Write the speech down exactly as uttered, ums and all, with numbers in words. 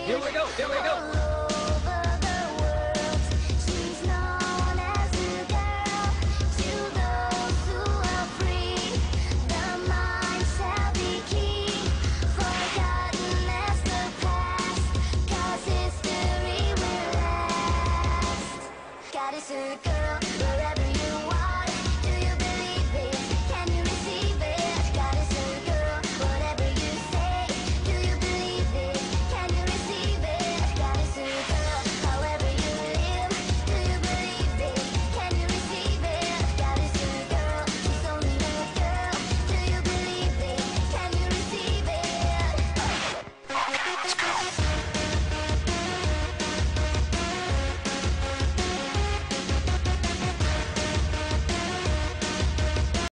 Here we go, here we go. All over the world, she's known as the girl to those who are free. The mind shall be key, forgotten as the past, 'cause history will last. Goddess or girl, wherever you are, do you believe it? Can you receive it? Goddess or girl, whatever you say, do you believe it? Can you receive it? Goddess or girl, however you live, do you believe it? Can you receive it? Goddess or girl, she's only a girl, do you believe it? Can you receive it?